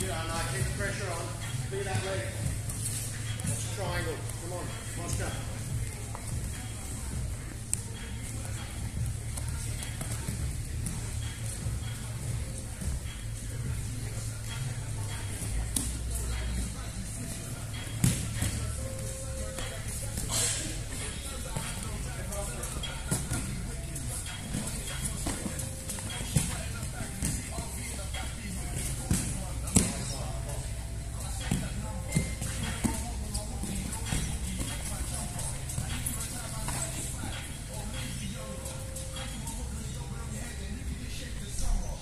Keep the pressure on. Be that leg. That's a triangle. Come on. Oscar.